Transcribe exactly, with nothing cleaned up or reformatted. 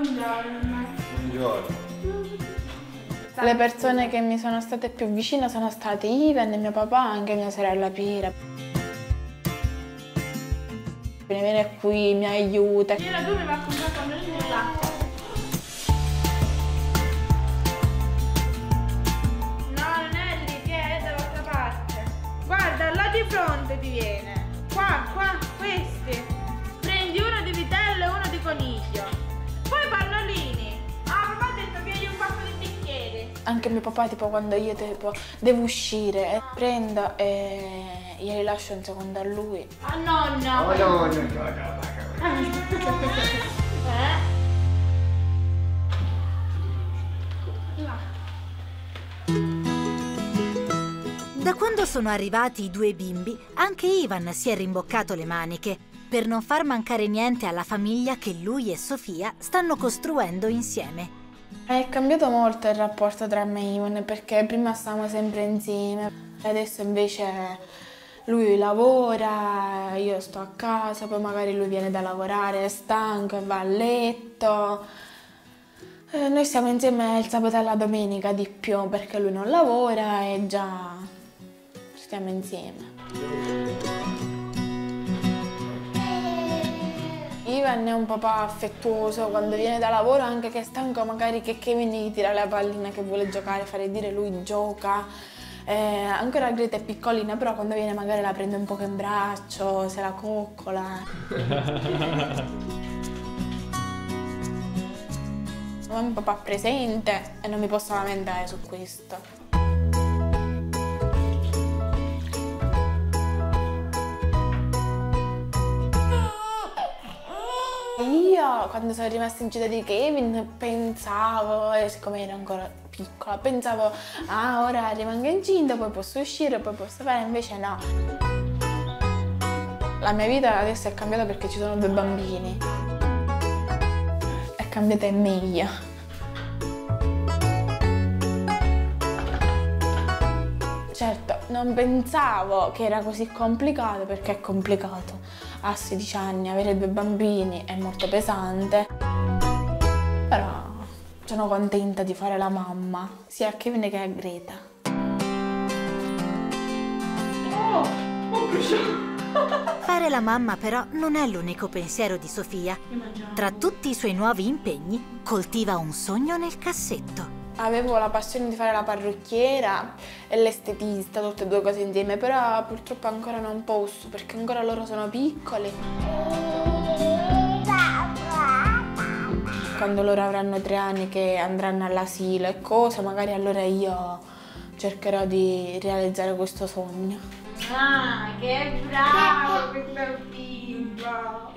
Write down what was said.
Buongiorno. Buongiorno. Le persone che mi sono state più vicine sono state Ivan, mio papà, anche mia sorella Pira. Viene qui, mi aiuta. Io tu mi va a comprare quando non c'è l'acqua. No, non è lì, che è dall'altra parte. Guarda, là di fronte ti viene. Qua, qua, questi. Prendi uno di vitello e uno di coniglio. Poi pannolini. Ah, papà ha detto piegli un pacco di bicchieri. Anche mio papà, tipo, quando io tipo, devo uscire, eh, prendo e glieli lascio un secondo a lui. Ah, nonna. Oh, no, no, no, no. Eh? Da quando sono arrivati i due bimbi, anche Ivan si è rimboccato le maniche per non far mancare niente alla famiglia che lui e Sofia stanno costruendo insieme. È cambiato molto il rapporto tra me e Ivan, perché prima stavamo sempre insieme, adesso invece lui lavora, io sto a casa, poi magari lui viene da lavorare, è stanco e va a letto. Eh, noi stiamo insieme il sabato e la domenica di più, perché lui non lavora e già stiamo insieme. Ivan è un papà affettuoso, quando viene da lavoro, anche che è stanco, magari che Kevin gli tira la pallina che vuole giocare, fare dire lui gioca. Eh, ancora Greta è piccolina, però quando viene magari la prende un po' in braccio, se la coccola. Ho un papà presente e non mi posso lamentare su questo. Io, quando sono rimasta in città di Kevin, pensavo, e siccome ero ancora piccola, pensavo, ah, ora rimango incinta, poi posso uscire, poi posso fare, invece no. La mia vita adesso è cambiata perché ci sono due bambini. È cambiata in meglio. Certo, non pensavo che era così complicato, perché è complicato. A sedici anni avere due bambini è molto pesante, però sono contenta di fare la mamma, sia a Kevin che a Greta. Oh, ho bruciato. Fare la mamma però non è l'unico pensiero di Sofia. Tra tutti i suoi nuovi impegni, coltiva un sogno nel cassetto. Avevo la passione di fare la parrucchiera e l'estetista, tutte e due cose insieme, però purtroppo ancora non posso, perché ancora loro sono piccoli. Quando loro avranno tre anni, che andranno all'asilo e cose, magari allora io cercherò di realizzare questo sogno. Ah, che bravo questo bimbo!